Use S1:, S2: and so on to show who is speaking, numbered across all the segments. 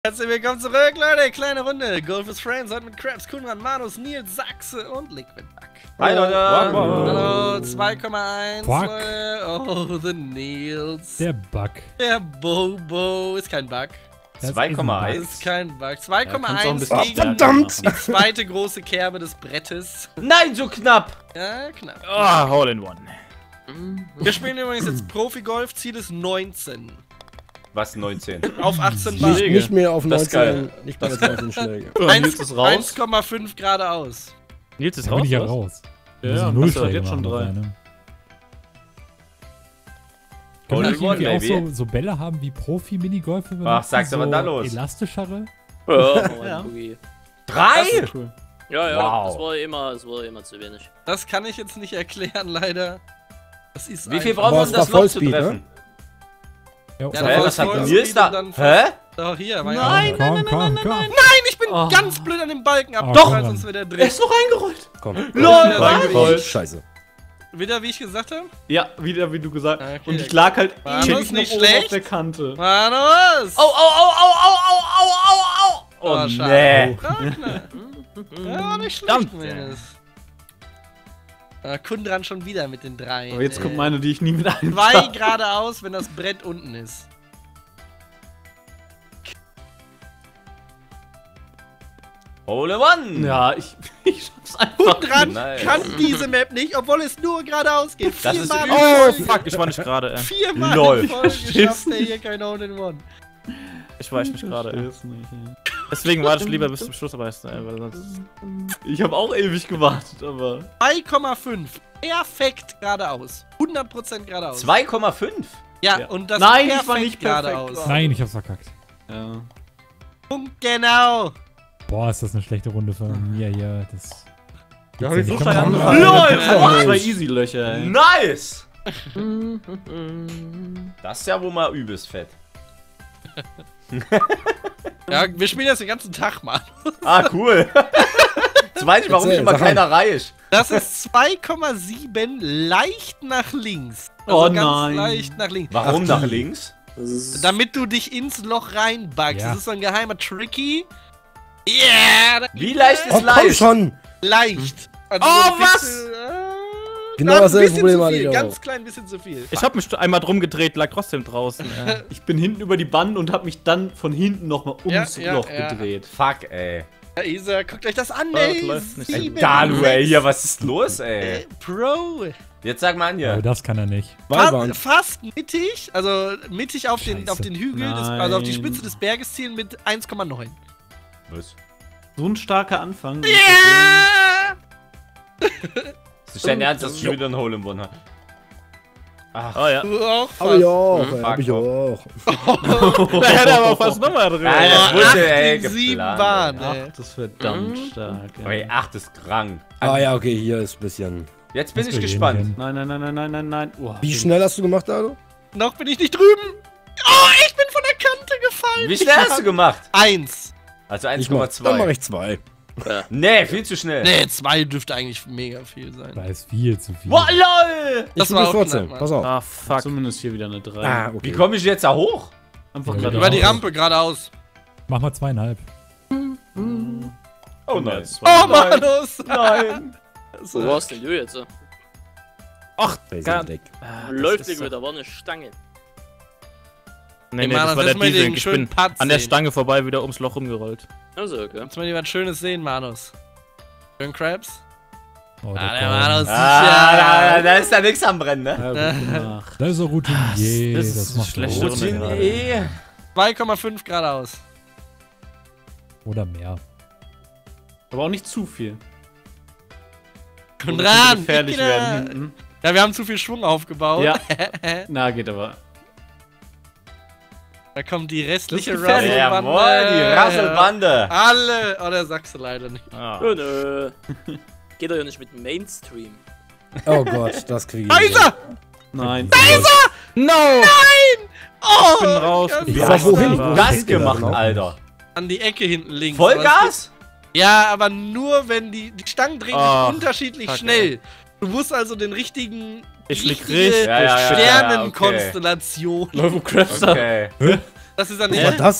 S1: Herzlich willkommen zurück, Leute. Kleine Runde. Golf with Friends. Heute mit Krabs, Kunran, Manus, Nils, Sachse und Liquid Duck.
S2: Hi, Leute.
S1: Hallo, 2,1. Oh, the Nils.
S3: Der Bug.
S1: Der Bobo. Ist kein Bug.
S2: 2,1.
S1: Ist kein Bug. 2,1
S2: Ja,
S1: gegen
S2: verdammt!
S1: die zweite große Kerbe des Brettes.
S2: Nein, so knapp.
S1: Ja, knapp.
S4: Ah, Hole in One.
S1: Wir spielen übrigens jetzt Profi-Golf. Ziel ist 19.
S2: Was, 19?
S1: Auf 18 Bahn.
S5: Nicht mehr auf
S2: Das ist
S5: 19, nicht mehr auf 19 Schläge.
S4: Nils ist raus.
S1: 1,5 geradeaus.
S4: Nils ist
S3: Da
S4: raus.
S3: bin ich ja
S4: was?
S3: raus.
S4: Ja,
S3: null
S4: hast du
S3: Schläge
S4: jetzt schon
S3: machen
S4: 3.
S3: auf eine. Können wir
S2: Hole
S3: nicht
S2: in One,
S3: irgendwie auch
S2: baby.
S3: so Bälle haben wie Profi-Minigolf?
S2: Ach, sag's aber da los.
S3: Elastischere?
S4: Ja.
S2: 3?
S4: Cool.
S6: Ja, ja,
S2: Wow.
S6: das war immer zu wenig.
S1: Das kann ich jetzt nicht erklären, leider. Das ist
S2: Wie viel
S1: einfach-
S2: brauchen wir,
S5: Aber
S2: um
S5: es
S2: das
S5: war
S2: Loch zu
S5: Vollspeed,
S2: treffen?
S3: Ja,
S1: Ja,
S2: Hä,
S1: da
S2: was hat
S1: Vollspeed
S2: Nils da?
S1: und dann
S2: Hä?
S1: Doch, hier. War
S3: Nein,
S1: ja
S3: komm.
S1: Nein, ich bin
S4: Oh.
S1: ganz blöd an dem Balken ab.
S3: Oh,
S1: Doch,
S3: Mann.
S1: sonst wird er
S2: Er
S1: drin.
S2: ist noch reingerollt.
S5: Komm.
S2: LOL,
S1: Ja,
S2: reingerollt.
S5: Scheiße.
S1: Wieder, wie ich gesagt habe.
S4: Ja, wieder wie du gesagt hast.
S1: Okay.
S4: Und ich lag halt
S1: War
S4: ewig
S1: das nicht
S4: noch oben
S1: schlecht?
S4: auf der Kante.
S1: Manus!
S2: Au, au, au, au, au, au, au, au, au. Oh,
S1: schade.
S2: nee.
S1: Ja, war nicht schlecht,
S4: Verdammt.
S1: Manus. Kundran schon wieder mit den 3.
S4: Aber jetzt kommt meine, die ich nie mit
S1: 2 geradeaus, wenn das Brett unten ist.
S2: Hole in One.
S4: Ja, ich schaff's einfach.
S1: Kundran
S2: Nice.
S1: kann diese Map nicht, obwohl es nur geradeaus geht.
S2: Das ist
S1: Viermal in
S4: Oh,
S1: Folge.
S4: fuck, ich war nicht gerade, ey.
S1: Viermal
S2: Lol.
S1: in Folge
S4: Verstehst
S1: schafft er hier kein Hole in One.
S4: Ich war echt nicht gerade, ey.
S7: Versteh's nicht, ey.
S4: Deswegen warte ich lieber bis zum Schluss, aber ey, weil sonst...
S7: Ich habe auch ewig gewartet, aber.
S1: 2,5. Perfekt geradeaus. 100% geradeaus.
S2: 2,5.
S1: Ja,
S7: Ja.
S1: und das
S4: Nein, ich
S1: perfekt
S4: war nicht perfekt
S1: geradeaus.
S4: gerade.
S3: Nein, ich hab's verkackt.
S7: Ja.
S1: Punkt genau.
S3: Boah, ist das eine schlechte Runde von mir hier. Das
S5: Ja,
S3: gibt's
S5: so
S3: nicht.
S5: klein
S3: Komm,
S5: an-
S2: LOL,
S7: Zwei
S2: what?
S7: Easy-Löcher, ey.
S2: Nice. Das ist ja wohl mal übelst fett.
S1: Ja, wir spielen jetzt den ganzen Tag, Mann.
S2: Ah, cool. Jetzt weiß ich, warum
S5: Erzähl,
S2: ich immer
S5: sag
S2: keiner reicht.
S1: Das ist 2,7 leicht nach links.
S7: Oh
S1: ganz
S7: nein.
S1: leicht nach links.
S2: Warum
S5: Ach,
S2: nach
S5: die.
S2: links?
S1: Damit du dich ins Loch reinbuggst.
S3: Ja.
S1: Das ist so ein geheimer Tricky. Yeah!
S2: Wie leicht ist
S5: Oh, komm
S2: leicht?
S5: schon!
S1: Leicht. Also
S2: Oh,
S1: so ein
S2: was?
S1: Pixel,
S5: Genau
S1: ein
S5: dasselbe
S1: bisschen
S5: Problem
S1: zu
S5: hatte
S1: viel,
S5: ich auch.
S1: ganz klein bisschen zu viel.
S4: Ich hab mich einmal drum gedreht, lag trotzdem draußen, ey.
S7: Ich bin hinten über die Bande und habe mich dann von hinten nochmal ums
S1: Ja,
S7: Loch
S1: ja.
S7: gedreht.
S2: Fuck, ey.
S1: Ja, Isa, guckt euch das an,
S4: Oh,
S1: ey.
S4: das läuft nicht.
S2: Ey,
S1: 7,
S2: Dalu, ey,
S1: 6.
S2: hier, was ist los, ey?
S1: Pro.
S2: Jetzt sag mal an
S3: Aber
S2: hier.
S3: das kann er nicht.
S5: Ballwand.
S1: Fast mittig, also mittig auf den Hügel, also auf die
S7: Nein.
S1: Spitze des Berges zielen mit 1,9.
S2: Was?
S7: So ein starker Anfang.
S1: Yeah!
S2: Ist nicht dein Ernst, dass ich schon wieder ein Hole in One habe? Ach,
S4: Oh ja.
S1: Du auch
S5: Hab ich
S1: fast.
S5: auch,
S2: Fuck
S5: hab ich auch.
S4: Da hätte aber fast nochmal drin.
S2: Nein, das
S1: Oh,
S2: wurde,
S1: 8
S2: ey,
S1: in 7
S2: geplant,
S1: Bahn,
S2: ey.
S1: ey.
S7: Ach, das ist verdammt stark.
S2: Ey, 8 ist krank.
S5: Ah ja, okay, hier ist ein bisschen.
S2: Jetzt bin
S3: Das
S2: ich
S3: will
S2: gespannt.
S3: hin.
S7: Nein, nein, nein, nein, nein, nein, nein. Oh,
S5: Wie schnell hast du gemacht, Dado?
S1: Noch bin ich nicht drüben. Oh, ich bin von der Kante gefallen.
S2: Wie schnell hast du gemacht?
S1: 1.
S2: Also
S5: Dann mache
S2: 1,2.
S5: ich 2.
S2: Nee, viel zu schnell.
S1: Nee, 2 dürfte eigentlich mega viel sein.
S3: Da ist viel zu viel.
S2: Boah, lol!
S5: Ich
S1: war auch
S5: bin 14.
S1: knapp,
S5: Pass auf.
S4: Ah, fuck.
S7: zumindest hier wieder eine 3.
S5: Ah, okay.
S2: Wie komme ich jetzt da hoch?
S7: Einfach
S3: Ja,
S7: gerade
S1: Über die
S3: Genau.
S1: Rampe geradeaus.
S3: Mach mal 2,5.
S2: Oh nein.
S1: Oh, Manus.
S2: Nein.
S6: Wo warst denn du jetzt?
S4: Ach,
S5: Wir
S4: gar
S5: sind weg.
S6: Läuft irgendwie, da war eine Stange.
S4: Nee,
S1: Ey,
S4: nee,
S1: Mann,
S4: das war
S1: lass
S4: der
S1: mal den
S4: Diesel. Ich
S1: schönen
S4: bin
S1: Putz
S4: an der
S1: sehen.
S4: Stange vorbei wieder ums Loch rumgerollt.
S6: Also, okay.
S1: Kannst du mal jemand Schönes sehen, Manus? Schön Krabs?
S3: Oh,
S1: Ah, der
S3: kommt.
S1: Manus
S2: Da ist ja nichts am Brennen, ne?
S7: Ja, gut gemacht.
S3: Das ist so Routinier.
S4: Das ist
S3: Das macht
S4: schlecht.
S3: Spaß.
S2: Routine.
S1: 2,5 geradeaus.
S3: Oder mehr.
S7: Aber auch nicht zu viel.
S1: Und
S7: Das
S1: ran!
S7: könnte gefährlich
S1: Kinder.
S7: werden hinten.
S1: Ja, wir haben zu viel Schwung aufgebaut.
S7: Ja. Na, geht aber.
S1: Da kommt die restliche
S7: Das ist gefährlich.
S2: Jawohl, die Rasselbande.
S1: Alle! Oh, der sagst du leider nicht.
S4: Ah.
S6: Oh, nö. Geht doch ja nicht mit Mainstream.
S5: Oh Gott, das kriege ich.
S1: Kaiser!
S7: Nein.
S4: No!
S1: Oh!
S4: Ich bin raus.
S1: Wie
S5: Aber wohin?
S4: Aber-
S2: Das gemacht, Alter.
S1: An die Ecke hinten links.
S2: Vollgas?
S1: Ja, aber nur wenn die Stangen drehen
S4: Ah,
S1: sich unterschiedlich
S4: fuck,
S1: schnell. Du musst also den richtigen
S4: Ich lieg
S1: richtige
S4: richtig.
S2: Ja, ja, ja,
S1: Sternenkonstellation.
S7: Leute, wo Krabs da?
S2: Okay.
S1: Das ist dann
S5: Was
S1: nicht.
S5: war das?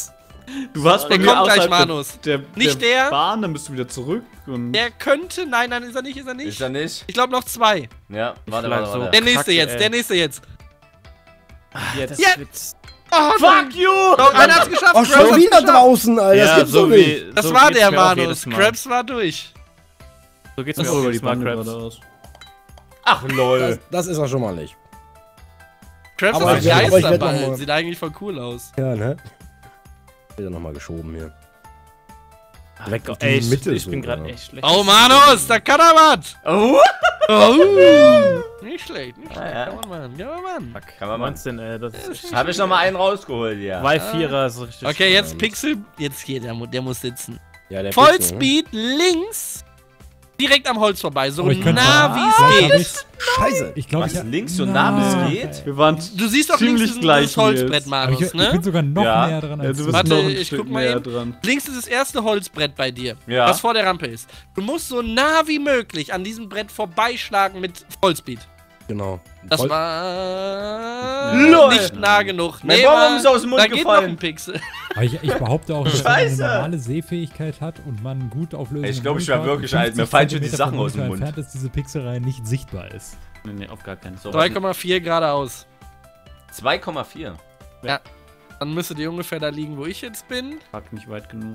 S7: Du warst bei
S6: Der
S7: mir
S6: kommt
S1: gleich,
S7: außerhalb
S1: Manus. Nicht der.
S7: Bahn, dann bist du wieder zurück. Und
S1: Der könnte. Nein, ist er nicht, ist er nicht.
S2: Ist er nicht?
S1: Ich glaube noch 2.
S2: Ja, warte,
S4: bleib
S2: warte,
S4: so.
S2: warte.
S1: Der nächste
S4: Kacke,
S1: jetzt,
S4: ey.
S1: der nächste jetzt.
S4: Jetzt
S1: Ja.
S4: wird's.
S1: Oh,
S2: Fuck you!
S1: Doch, einer hat's geschafft.
S5: Oh,
S1: Krabs
S5: schon
S1: hat's
S5: wieder
S1: geschafft.
S5: draußen, Alter. Das gibt's doch nicht.
S1: Das
S4: so
S1: war
S4: geht's
S1: der
S4: mir auch
S1: Manus.
S4: jedes Mal.
S1: Krabs war durch.
S4: So geht's
S7: das
S4: mir
S7: ist
S4: auch
S7: über die
S4: jedes Mal,
S7: Bande
S4: Krabs.
S7: geradeaus.
S2: Ach, lol.
S5: Das ist er schon mal nicht.
S1: Krabs
S5: Aber
S1: ist
S5: ich
S1: ein
S5: werd noch
S1: Geisterball.
S5: mal-
S1: Sieht eigentlich voll cool aus.
S5: Ja, ne? Wieder nochmal geschoben hier. Direkt auf die
S4: Ey,
S5: Mitte
S4: ich bin
S5: so,
S4: gerade
S5: ja.
S4: echt schlecht.
S1: Oh, Manus, da kann er was.
S2: Oh!
S1: Nicht schlecht, nicht schlecht.
S2: ja.
S1: Kann man machen, kann man machen.
S2: Kann man mal.
S4: 19, ey, das ist
S2: Habe ich noch mal einen rausgeholt, ja.
S4: 2 Vierer ist richtig.
S1: Okay, jetzt Pixel. Jetzt hier, der muss sitzen.
S5: Ja, der Pixel,
S1: Vollspeed links. Direkt am Holz vorbei. So
S3: Oh, ich könnte-
S1: nah wie es
S3: Vielleicht hab
S1: geht.
S3: ich's-
S5: Scheiße.
S3: Ich glaube,
S2: Was, links so nah wie es geht?
S7: Wir waren
S1: Du siehst doch
S7: ziemlich
S1: links
S7: gleich,
S1: das Holzbrett,
S7: Nils.
S3: Aber ich
S1: Manus,
S3: bin
S1: ne?
S3: sogar noch
S2: Ja.
S3: näher dran
S7: Ja,
S3: als
S7: du
S3: du.
S7: bist
S1: Warte,
S7: noch ein
S1: ich
S7: Stück
S1: guck mal
S7: näher
S1: eben.
S7: dran.
S1: Links ist das erste Holzbrett bei dir,
S2: Ja.
S1: was vor der Rampe ist. Du musst so nah wie möglich an diesem Brett vorbeischlagen mit Vollspeed.
S5: Genau.
S1: Das
S5: Voll-
S1: war
S2: LOL.
S1: nicht nah genug.
S2: Mein Baum ist aus dem Mund
S1: da geht noch
S2: gefallen.
S1: ein Pixel.
S3: Aber ich behaupte auch, dass man eine
S2: Scheiße.
S3: normale Sehfähigkeit hat und man gut auflösen
S2: Ich glaub, ich war wirklich alt. Mir fallen schon die Sachen aus dem Mund.
S3: Entfernt, dass diese Pixelreihe nicht sichtbar ist.
S7: Nee, auf gar keinen Fall.
S1: 3,4 geradeaus.
S2: 2,4.
S1: Dann müsstet ihr ungefähr da liegen, wo ich jetzt bin.
S7: Fuck, nicht weit genug.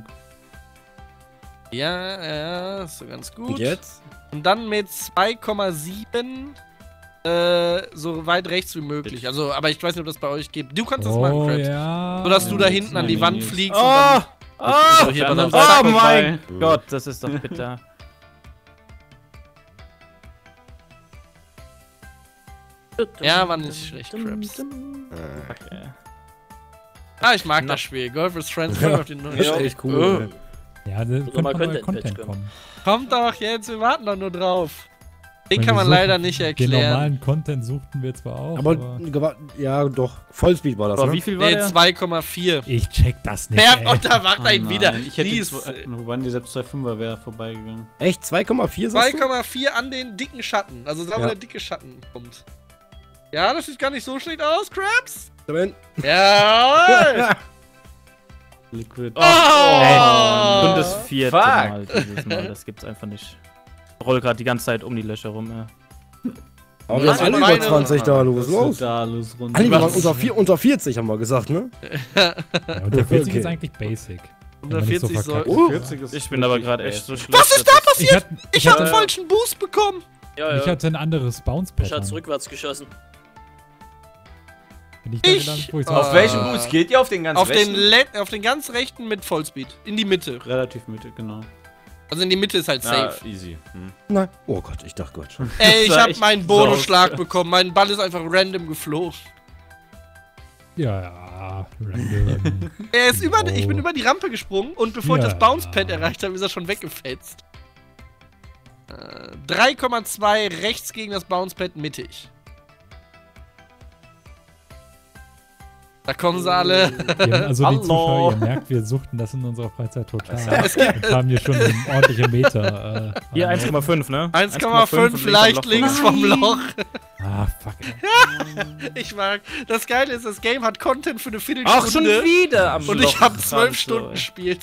S1: Ja, ist so ganz gut.
S5: Und jetzt?
S1: Und dann mit 2,7 so weit rechts wie möglich. Also, aber ich weiß nicht, ob das bei euch geht. Du kannst das machen,
S3: Oh
S1: Krabs.
S3: ja.
S1: So dass du da hinten an die Wand fliegst und dann. So, hier, pass auf.
S4: Oh
S7: vorbei.
S4: mein Gott, das ist doch bitter.
S1: Ja, war nicht schlecht, Krabs.
S4: Okay.
S1: Ah, ich mag das Spiel. Golf with Friends, voll auf den
S5: Das ist
S1: neuen.
S5: echt cool.
S3: Ja, da könnte
S6: mal
S3: mal neuer
S6: Content-Patch
S3: Content
S6: kommen.
S3: kommen.
S1: Kommt doch jetzt, wir warten doch nur drauf. Den
S3: Weil
S1: kann
S3: wir
S1: man
S3: suchen-
S1: leider nicht
S3: Den
S1: erklären.
S3: normalen Content suchten wir zwar auch,
S5: Aber,
S3: aber
S5: ja, doch. Vollspeed war das,
S4: Aber
S5: ne?
S4: wie viel war
S1: Nee,
S4: der?
S1: 2,4.
S3: ich check das nicht.
S1: Ja,
S3: ey.
S1: und da macht er ihn
S7: Oh
S1: wieder.
S7: nein, ich hätte
S1: Lies.
S7: wobei die selbst 2,5er wäre vorbeigegangen.
S5: Echt? 2,4 sagst du?
S1: 2,4 an den dicken Schatten. Also da, wo
S5: Ja.
S1: der dicke Schatten kommt. Ja, das sieht gar nicht so schlecht aus, Krabs.
S5: Moment.
S1: Jawohl!
S7: Liquid.
S1: Oh!
S4: Und das vierte
S2: Fuck.
S4: Mal dieses Mal. Das gibt's einfach nicht. Ich roll gerade die ganze Zeit um die Löcher rum. Ja.
S5: Aber wir sind alle über
S1: Meine-
S5: 20 da, los.
S7: Was ist
S5: Los.
S7: da los rund?
S5: Alle, wir waren unter 40, haben wir gesagt, ne?
S3: Ja, und der 40
S5: Okay.
S3: ist eigentlich basic.
S1: Unter
S3: Wenn man nicht so
S1: 40 soll.
S3: verkackt.
S7: 40 ist
S4: Ich bin aber
S7: wirklich
S4: gerade echt
S7: best.
S4: so schlecht.
S1: Was ist da passiert? Ich hatte
S3: hatte,
S1: einen falschen Boost bekommen.
S6: Ja,
S3: ich
S6: ja.
S3: hatte ein anderes
S6: Ich
S3: Bounce-Pattern.
S6: hat's rückwärts geschossen.
S3: Bin ich da
S1: Ich-
S3: gelandet, wo ich's
S2: Auf
S1: Ah.
S2: welchem Boost geht ihr? Auf den ganz
S1: Auf den,
S2: rechten?
S1: auf den ganz rechten mit Vollspeed. In die Mitte.
S7: Relativ mittig, genau.
S1: Also in die Mitte ist halt
S2: Ja,
S1: safe.
S2: easy. Hm.
S5: Nein. Oh Gott, ich dachte Gott schon.
S1: Ey, ich
S7: Das war
S1: hab
S7: echt
S1: meinen Bonusschlag bekommen. Mein Ball ist einfach random geflogen.
S3: Ja, random.
S1: Er ist über,
S3: Oh.
S1: ich bin über die Rampe gesprungen und bevor ich
S3: Ja.
S1: das Bounce-Pad erreicht habe, ist er schon weggefetzt. 3,2 rechts gegen das Bounce-Pad mittig. Da kommen sie alle.
S3: Ja, also die
S2: Hallo.
S3: Zuschauer, ihr merkt, wir suchten das in unserer Freizeit total.
S1: Es gibt
S3: Und haben hier schon einen ordentlichen Meter.
S4: Hier 1,5, ne?
S1: 1,5
S4: und
S1: vielleicht links vom Loch.
S3: Ah, fuck. Ey.
S1: Ich mag. Das Geile ist, das Game hat Content für eine Viertelstunde.
S4: Auch schon wieder am
S1: Und
S4: Loch.
S1: ich habe 12
S4: So,
S1: Stunden
S4: ey.
S1: gespielt.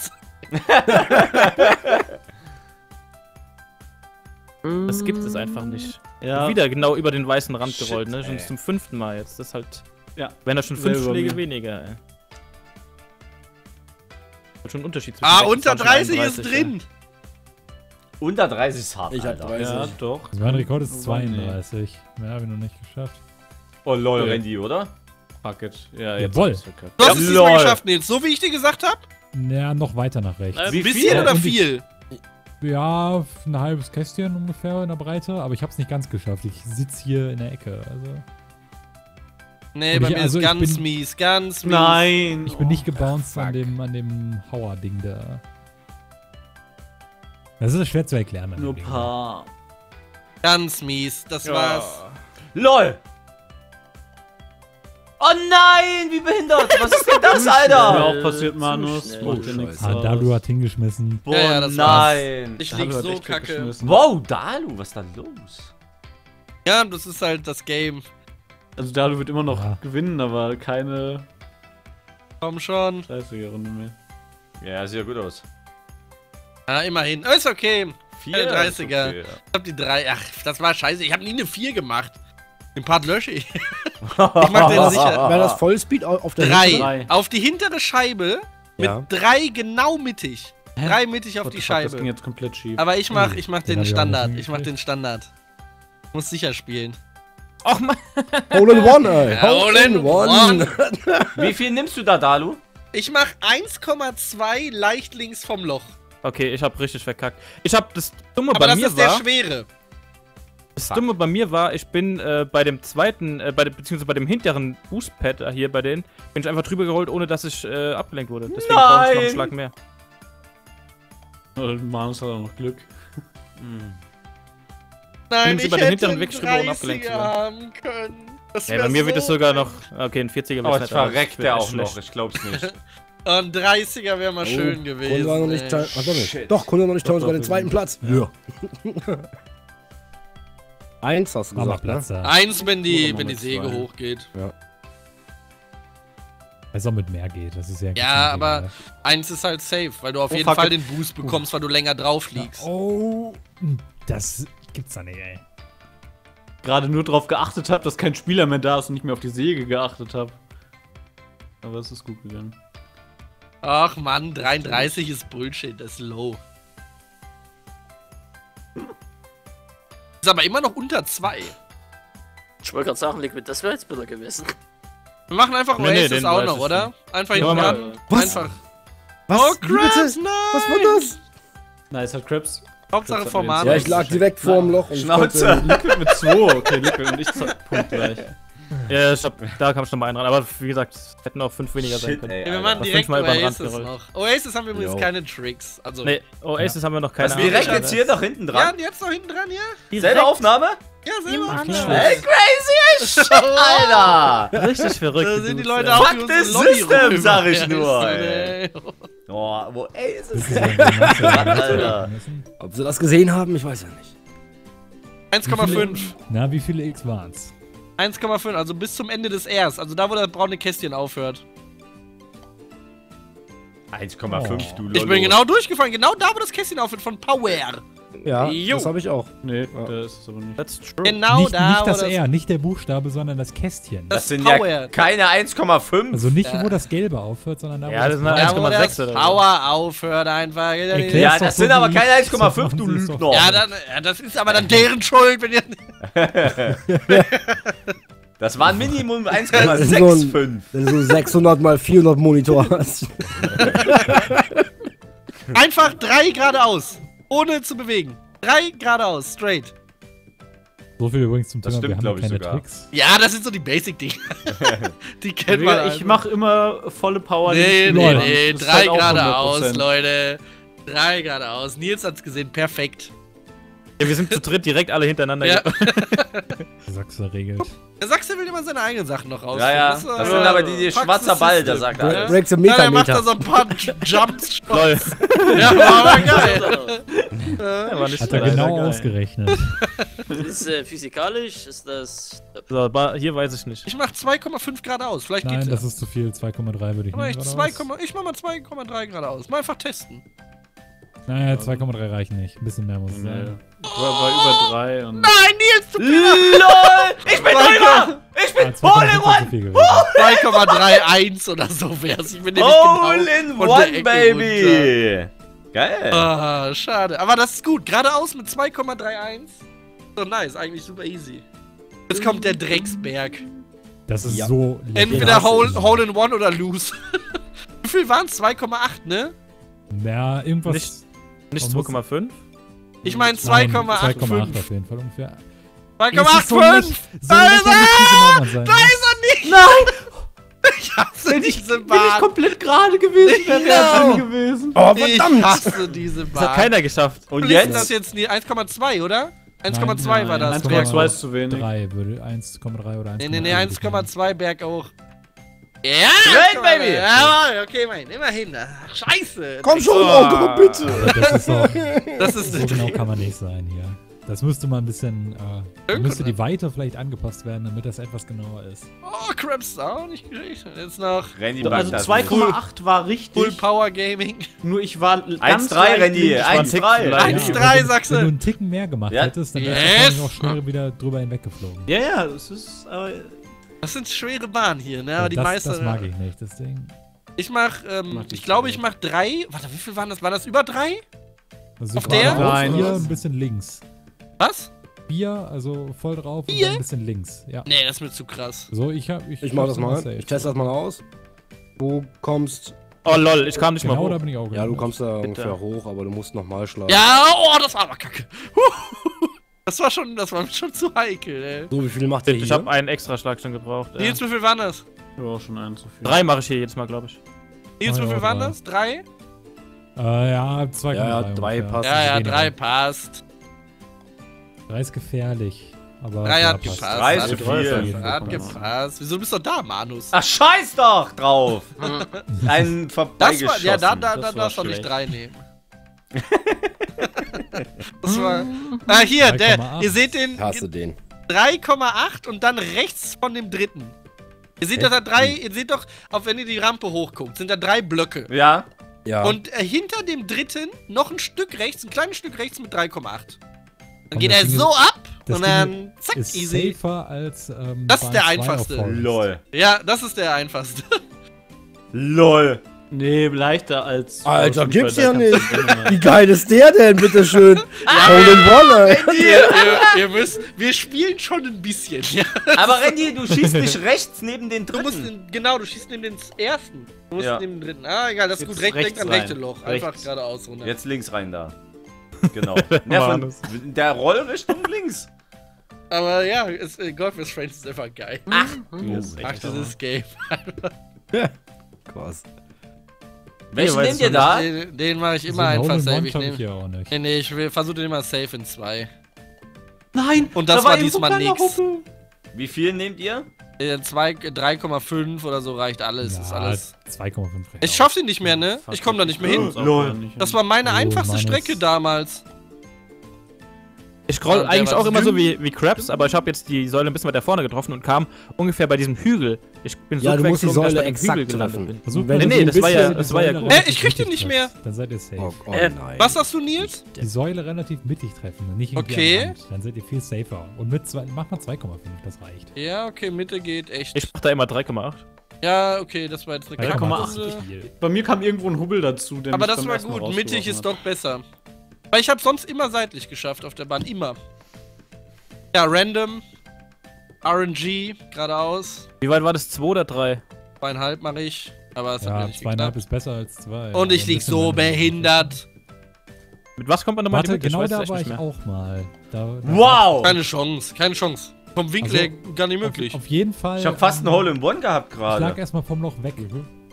S4: Das gibt es einfach nicht.
S7: Ja,
S4: Wieder genau über den weißen Rand
S1: Shit,
S4: gerollt, ne? Schon
S2: ey.
S4: zum 5. Mal jetzt. Das ist halt.
S7: Ja.
S4: Wenn da schon
S7: Selber
S4: 5 Schläge
S7: mir.
S4: weniger, ey. Hat schon ein Unterschied zwischen
S1: Ah,
S4: 26
S1: unter
S4: und
S1: 30 ist
S4: 31,
S1: drin.
S2: Unter 30 ist hart,
S5: Ich hab
S2: Alter.
S5: 30.
S7: ja, doch.
S3: Also mein Rekord ist
S7: Nee.
S3: 32. Mehr habe ich noch nicht geschafft.
S2: Oh lol,
S7: Okay.
S2: Randy, oder?
S7: Fuck it. Ja,
S3: Jawohl.
S7: ist okay.
S1: Du hast es
S2: Lol.
S1: diesmal geschafft, Nils. So wie ich dir gesagt habe?
S3: Ja, noch weiter nach rechts.
S1: Ein
S2: Wie
S1: bisschen
S2: viel?
S1: oder
S3: Und ich-
S1: viel?
S3: Ja, ein halbes Kästchen ungefähr in der Breite, aber ich habe es nicht ganz geschafft. Ich sitze hier in der Ecke. Also
S1: Nee,
S3: Und
S1: bei
S3: ich-
S1: mir
S3: also
S1: ist
S3: ich
S1: ganz
S3: bin-
S1: mies, ganz mies.
S7: Nein.
S3: ich bin nicht gebounced
S7: fuck.
S3: an dem Hauer-Ding da. Das ist schwer zu erklären. bei
S7: Nur
S3: dem Ding.
S7: paar.
S1: Ganz mies. Das war's.
S2: LOL! Oh nein, wie behindert! Was ist denn das,
S7: Mir
S2: Alter?
S7: auch passiert, Manus.
S6: schnell.
S7: Macht dir nichts
S3: Ah,
S7: aus.
S3: Dalu hat hingeschmissen.
S2: Boah,
S1: Ja, das
S2: nein!
S1: Ich
S7: Dalu
S1: lieg
S7: hat
S1: so
S7: echt
S1: kacke.
S7: weggeschmissen.
S2: Wow, Dalu, was ist da los?
S1: Ja, das ist halt das Game.
S7: Also Dalu wird immer noch
S3: Ja.
S7: gewinnen, aber keine
S1: Komm schon.
S7: 30er-Runde mehr.
S2: Ja, sieht ja gut aus.
S1: Ja, immerhin. Ist okay.
S2: 4
S1: 30er.
S2: ist okay,
S1: Ich hab die 3. Ach, das war scheiße. Ich hab nie eine 4 gemacht. Den Part lösche ich. Ich mach den sicher.
S5: War das Vollspeed auf der
S1: 3.
S7: Drei.
S1: Auf die hintere Scheibe mit
S5: Ja.
S1: 3 genau mittig. 3 mittig auf
S7: What
S1: die
S7: the fuck, Das
S1: Scheibe.
S7: ging jetzt komplett schief.
S1: Aber ich mach
S3: Den
S1: den
S3: hab ich auch
S1: Standard.
S3: nicht
S1: Ich mach den Standard. Muss sicher spielen.
S4: Och man.
S5: Hole in One, ey.
S1: Ja, Hole in One.
S2: Wie viel nimmst du da, Dalu?
S1: Ich mach 1,2 leicht links vom Loch.
S4: Okay, ich hab richtig verkackt. Ich hab das Dumme
S1: Aber
S4: bei
S1: das
S4: mir
S1: ist der
S4: war.
S1: schwere.
S4: Das Dumme bei mir war, ich bin bei dem zweiten, beziehungsweise bei dem hinteren Boostpad hier bei denen, bin ich einfach drüber gerollt, ohne dass ich abgelenkt wurde. Deswegen brauche ich noch einen Schlag mehr.
S7: Manus hat auch noch Glück.
S1: Nein,
S4: Nimm sie
S1: ich
S4: bei den
S1: hätte
S4: hinteren
S1: einen
S4: wegschrüber und abgelenkt
S1: 30er
S4: zu werden.
S1: haben können. Das
S4: Ja,
S1: wär
S4: bei mir wird
S1: so
S4: es sogar
S1: geil.
S4: noch. Okay, ein 40er
S2: Aber
S4: wird's
S2: jetzt
S4: nicht, aber
S2: verreckt
S4: es wird
S2: der
S4: echt
S2: auch noch,
S4: schlecht.
S2: ich glaub's nicht.
S1: Ein 30er wäre mal schön gewesen.
S5: Kunde war noch nicht
S1: ey.
S5: Teil. Ach, doch nicht. Doch, Kunde noch nicht Teil bei den zweiten Platz. Ja. 1 hast du
S3: Mama
S5: gesagt, ne?
S3: Platz da.
S1: 1, wenn die
S7: Oder mal
S1: Säge
S7: zwei.
S1: hochgeht.
S3: Als auch mit mehr geht. Das ist ja.
S1: Ja, aber 1 ist halt safe, weil du auf
S7: Oh,
S1: jeden
S7: fuck
S1: Fall
S7: it.
S1: den Boost bekommst, weil du länger drauf liegst.
S3: Oh. Das gibt's da nicht, ey.
S7: Gerade nur darauf geachtet habe, dass kein Spieler mehr da ist und nicht mehr auf die Säge geachtet habe. Aber es ist gut gegangen.
S1: Ach Mann, 33 ist Bullshit, das ist low. Ist aber immer noch unter 2.
S6: Ich wollte gerade sagen, Liquid, das wäre jetzt bitter gewesen.
S1: Wir machen einfach
S4: Nee, nee,
S1: Oasis
S4: den
S1: auch
S4: weiß
S1: noch,
S4: ich
S1: oder? Einfach
S4: Ja,
S1: hinten
S4: mal-
S1: ran.
S5: Was?
S1: Einfach.
S5: Was?
S1: Oh,
S5: Wie bitte?
S1: Krabs, nein!
S5: Was war das?
S7: Nice, hat Krebs.
S1: Hauptsache
S7: Krebs hat
S1: Format.
S7: mir
S5: Ja, ich lag direkt vorm Loch und
S2: Schnauze.
S7: Liquid mit 2. Okay, Liquid und ich punktgleich.
S4: Ja, da kam schon mal einen ran. Aber wie gesagt, es hätten auch 5 weniger sein
S2: Shit,
S4: können.
S2: ey.
S1: Ja, wir
S2: Alter.
S1: machen direkt
S4: fünfmal über den Rand
S1: Oasis
S4: gerollt.
S1: noch. Oasis haben wir übrigens
S5: Jo.
S1: keine Tricks. Also,
S4: Nee, Oasis haben wir noch keine
S2: Was, direkt
S1: Ahnung.
S2: jetzt hier noch hinten
S1: ja,
S2: dran?
S1: jetzt noch hinten dran, ja?
S2: Selbe Aufnahme?
S1: Ja, selber.
S3: klar.
S2: Ey, crazy as shit, Alter!
S4: Richtig verrückt.
S1: Da
S4: die
S1: sind die
S4: Dudes,
S1: Leute
S4: ey.
S1: auch
S2: Fuck
S1: wie
S2: this
S1: unsere Lobby
S2: system,
S1: rum.
S2: sag ich
S1: Ja,
S2: nur,
S1: ist so,
S2: ey.
S1: ey.
S2: Oh, wo, ey, ist es?
S3: Alter.
S5: Ob sie das gesehen haben, ich weiß ja nicht.
S1: 1,5.
S3: Na, wie viele X waren's?
S1: 1,5, also bis zum Ende des Rs. Also da, wo das braune Kästchen aufhört.
S2: 1,5, du Lolo.
S1: Ich bin genau durchgefallen. Genau da, wo das Kästchen aufhört von Power.
S5: Ja,
S1: Jo.
S5: das habe ich auch.
S7: Nee,
S5: Ja.
S7: das ist es aber nicht.
S4: That's true.
S1: Genau
S3: nicht,
S1: da,
S3: nicht
S1: wo
S3: das
S1: das...
S3: R, nicht der Buchstabe, sondern das Kästchen.
S2: Das
S1: das
S2: sind
S1: Power.
S2: ja keine 1,5.
S3: Also nicht,
S1: Ja.
S3: wo das Gelbe aufhört, sondern da, wo
S4: Ja, das sind halt
S1: Da, wo
S4: 1,6
S1: das
S4: oder so.
S1: Power aufhört einfach.
S3: Erklär's
S2: Ja,
S3: doch
S2: das
S3: so,
S2: sind
S3: wie
S2: aber
S3: ich-
S2: keine 1,5,
S3: so
S2: du
S3: machen sie es doch.
S2: Lügner.
S1: Ja, dann, ja, das ist aber dann deren Schuld, wenn ihr...
S2: Das waren Minimum
S5: So
S2: 1,65.
S5: Wenn du so 600 mal 400 Monitor hast.
S1: Einfach 3 geradeaus. Ohne zu bewegen. 3 geradeaus, straight.
S3: So viel übrigens zum
S2: Das
S3: Thema, wir
S2: stimmt,
S3: haben
S2: glaub ich,
S3: keine
S2: sogar.
S3: Tricks.
S1: Ja, das sind so die Basic-Dinge. Die kennt man
S7: Ich mach immer volle Power.
S1: Nee,
S7: die
S1: nee,
S7: Leute.
S1: nee.
S7: Das ist
S1: 3
S7: halt auch
S1: geradeaus,
S7: 100%.
S1: Leute. 3 geradeaus. Nils hat's gesehen, perfekt.
S4: Ja, wir sind zu dritt direkt alle hintereinander.
S1: Ja.
S3: Sachse regelt.
S1: Der Sachse will immer seine eigenen Sachen noch raus.
S2: Ja, ja. Das sind aber die schwarzer Ball, der sagt alles.
S5: Breaks a
S1: Ja, der macht da
S5: Meter.
S1: so ein paar Jumps.
S4: Lol.
S1: Ja, war aber geil.
S4: Ja, war nicht
S3: Hat er
S4: schlecht.
S3: genau
S4: Geil.
S3: ausgerechnet.
S6: Ist physikalisch, ist das...
S4: So, aber hier weiß ich nicht.
S1: Ich mach 2,5 geradeaus. Vielleicht
S3: Nein,
S1: geht's
S3: das
S1: ja.
S3: ist zu viel. 2,3 würde ich
S1: Aber
S3: nehmen.
S1: ich, ich mach mal 2,3 geradeaus. Mal einfach testen.
S3: Naja, 2,3 reichen nicht. Ein bisschen mehr muss es
S7: Nee.
S3: sein.
S7: War über 3 und.
S1: Nein, Nils, du
S2: LOL! Ich bin drüber! Ich bin
S3: Ah,
S2: Hole in
S3: 2,5 ist zu
S2: One!
S3: viel gewesen.
S1: 2,31 oder so wär's. Ich bin nämlich
S2: Hole in
S1: genau von der
S2: One,
S1: Ecke
S2: Baby! Geil!
S1: runter. Ah, schade. Aber das ist gut. Geradeaus mit 2,31. So nice. Eigentlich super easy. Jetzt kommt der Drecksberg.
S3: Das ist
S5: Ja.
S3: so
S1: Entweder
S3: lecker.
S1: Hole in One oder Lose. Wie viel waren's? 2,8, ne?
S3: Ja, irgendwas.
S4: Nicht
S3: Man muss-
S4: 2,5?
S1: Ich meine
S3: Nein,
S1: 2,85.
S3: 2,8 auf jeden Fall ungefähr.
S1: 2,85!
S3: So lächerlich genau man sein.
S1: Da ist er nicht! Nein! Ich hasse diese
S7: Bin ich
S1: Bahn.
S7: komplett gerade gewesen, wäre er drin gewesen.
S5: Oh,
S1: Ich
S5: verdammt!
S1: hasse diese
S4: Das hat
S1: Bahn.
S4: keiner geschafft.
S2: Und
S1: Wie ist das
S2: jetzt?
S1: jetzt? Nee, 1,2, oder? 1,2
S3: Nein,
S1: war das.
S7: 1,2 ist zu wenig.
S3: 3 würde 1,3 oder 1,3.
S1: Nee, 1,2 Berg auch. Ja!
S2: Great, baby!
S1: Ja, okay, mein, immerhin. Ach, scheiße!
S5: Komm schon, oh, komm bitte!
S3: Aber das ist auch.
S1: Das ist
S3: So genau kann man nicht sein hier. Das müsste mal ein bisschen,
S1: Irgendwann
S3: müsste die Weite vielleicht angepasst werden, damit das etwas genauer ist.
S1: Oh, Krabs auch nicht geschickt. Jetzt noch
S2: Randy
S7: Also
S2: das
S7: 2,8 war richtig.
S1: Full Power Gaming.
S7: Nur ich war
S2: 1,3, Randy, 1,3.
S1: 1,3 sagst
S3: Wenn du
S1: du.
S3: einen Ticken mehr gemacht
S2: Ja.
S3: hättest, dann wärst du
S1: Yes.
S3: wahrscheinlich auch schnell wieder drüber hinweggeflogen.
S7: Ja, ja, es ist. Aber
S1: Das sind schwere Bahnen hier, ne?
S3: Ja,
S1: Aber die meisten.
S3: das mag ich nicht, das Ding.
S1: Ich mach,
S7: die
S1: ich glaube, ich
S7: schwer.
S1: mach 3. Warte, wie viel waren das? Waren das über 3?
S3: Also
S1: Auf
S3: gerade
S1: der?
S3: drauf,
S7: Nein.
S3: Hier ein bisschen links.
S1: Was?
S3: 4, also voll drauf und
S1: Vier?
S3: dann ein bisschen links. Ja.
S1: Nee, das ist mir zu krass.
S3: So,
S5: Ich mach das mal. Ich teste das mal aus. Du kommst.
S4: Oh lol, ich kam nicht mal
S3: Genau, da
S4: hoch.
S3: bin ich auch
S5: Ja, du
S3: gelandet.
S5: kommst da ungefähr hoch, aber du musst nochmal schlagen.
S1: Ja, oh, das war aber kacke. Das war schon zu heikel, ey.
S5: So, wie viel macht ihr
S4: Ich
S5: hier?
S4: habe einen extra Schlag schon gebraucht.
S1: Nils, wie viel waren das?
S7: ja, schon ein zu viel.
S4: 3 mache ich hier jetzt mal, glaube ich.
S1: Nils, wie
S3: Ja,
S1: viel waren
S3: drei.
S1: das? 3?
S3: Ja, 2,3.
S5: Ja, 3
S3: ungefähr.
S5: passt.
S1: Ja, ja,
S3: weniger.
S1: 3 passt.
S3: 3 ist gefährlich. Aber
S1: 3
S3: ja,
S1: hat
S3: passt.
S1: gepasst.
S2: Drei ist
S1: Hat
S2: zu
S1: gepasst.
S2: viel.
S1: Hat gepasst. Wieso bist du da, Manus?
S2: Ach, scheiß doch drauf. Ein
S1: Das
S2: vorbeigeschossen.
S1: war, ja, da
S7: Das war
S1: darfst du nicht
S7: schlecht.
S1: 3 nehmen. Das war. Ah, hier,
S3: 3,8.
S1: ihr seht den
S5: Hasse den.
S1: 3,8 und dann rechts von dem dritten. Ihr seht doch da 3, ihr seht doch, auch wenn ihr die Rampe hochguckt, sind da 3 Blöcke.
S2: Ja.
S5: Ja.
S1: Und hinter dem dritten noch ein Stück rechts, ein kleines Stück rechts mit 3,8. Dann
S3: Und
S1: geht
S3: das
S1: er
S3: Ding
S1: so ab
S3: das
S1: und
S3: Ding
S1: dann zack,
S3: ist
S1: easy.
S3: safer als
S1: Das ist der
S3: Bahn 2
S1: einfachste.
S3: auf Forest.
S2: Lol.
S1: Ja, das ist der einfachste.
S2: Lol.
S7: Nee, leichter als.
S5: Alter,
S7: Forest
S5: gibt's
S7: Invader,
S5: ja
S7: kannst du
S5: nicht.
S7: immer-
S5: Wie geil ist der denn, bitteschön? Hole in One, ey.
S1: ihr müsst, wir spielen schon ein bisschen, ja.
S2: Aber Randy, du schießt nicht rechts neben den
S1: Du musst,
S2: dritten.
S1: genau, du schießt neben den ersten. Du musst
S2: Ja.
S1: neben den dritten. Ah, egal, das ist
S7: Jetzt
S1: gut. Denk an
S7: rechts
S1: rechte
S7: rein.
S1: Loch. Einfach
S7: Rechts.
S1: geradeaus runter.
S2: Jetzt links rein da. Genau. Ja, von der Rollrichtung links.
S1: Aber ja, Golf with Friends ist einfach geil.
S2: Ach,
S1: Ach, dieses Game.
S5: Krass.
S2: welchen
S4: weiß
S2: nehmt ihr
S4: schon,
S2: da?
S1: Den mache ich
S3: So
S1: immer
S3: ein
S1: einfach
S3: Hole-in-One
S1: safe. Ich
S3: schaff ich
S1: nehme.
S3: hier auch nicht.
S1: Nee, ich versuche den immer safe in 2.
S7: Nein!
S1: Und das
S7: da
S1: war
S7: eben
S1: diesmal
S7: so ein kleiner
S1: nix.
S7: Huppel.
S2: Wie viel nehmt ihr?
S1: 3,5 oder so reicht alles. Ist
S3: Ja,
S1: alles.
S3: 2,5.
S1: Ich schaff den nicht mehr, ne? Ich komme da nicht mehr hin.
S2: Lol.
S1: Das war meine
S3: Oh,
S1: einfachste
S3: Mann,
S1: Strecke
S3: ist-
S1: damals.
S4: Ich scroll
S1: Ja, der
S4: eigentlich
S1: war
S4: auch immer so
S1: dünn.
S4: wie Krabs, aber ich habe jetzt die Säule ein bisschen weiter vorne getroffen und kam ungefähr bei diesem Hügel. Ich bin so
S5: Ja, du musst die
S4: weggeflogen, dass ich
S5: Säule
S4: bei dem
S5: exakt
S4: Hügel gelandet
S5: treffen.
S4: bin.
S3: Versucht
S5: Wenn
S3: mal,
S5: du
S4: nee,
S5: so
S4: das
S5: ein
S4: war ja-
S5: bisschen-
S4: das war ja
S3: die Säule
S4: gut.
S3: relativ
S1: Ich krieg den
S3: mittig
S1: nicht mehr.
S3: treffst, Dann seid ihr safe.
S5: Oh, oh
S6: Ähm,
S5: nein.
S1: Was sagst du, Nils?
S3: Die Säule relativ mittig treffen und nicht irgendwie
S1: Okay.
S3: am Rand. Dann seid ihr viel safer. Und mit mach mal 2,5, das reicht.
S1: Ja, okay, Mitte geht echt.
S4: Ich mach da immer 3,8.
S1: Ja, okay, das war jetzt eine
S7: 3,8
S1: Kacke.
S3: ist viel.
S7: Bei mir kam irgendwo ein Hubbel dazu. Der
S1: Aber
S7: mich
S1: das
S7: beim
S1: war
S7: ersten Mal
S1: gut. Mittig
S7: rausgeworfen
S1: ist
S7: hat.
S1: doch besser. Weil ich habe sonst immer seitlich geschafft auf der Bahn. Immer. Ja, random. RNG, geradeaus.
S4: Wie weit war das? 2 oder 3?
S1: 2,5 mache ich. Aber es hat mir
S3: Ja,
S1: nicht
S3: 2,5
S1: geklappt.
S3: ist besser als 2.
S1: Und ich lieg so behindert.
S4: Mit was kommt man nochmal in die
S3: Warte,
S4: Mitte?
S3: genau
S4: weiß
S3: da
S4: echt
S3: war
S4: nicht
S3: ich
S4: mehr.
S3: auch mal. Da
S2: Wow!
S1: Keine Chance, keine Chance. Vom Winkel
S3: Also,
S1: her gar nicht möglich.
S3: Auf jeden Fall.
S2: Ich hab fast einen Hole in One gehabt
S3: Ich lag
S2: gerade.
S3: erstmal vom Loch weg.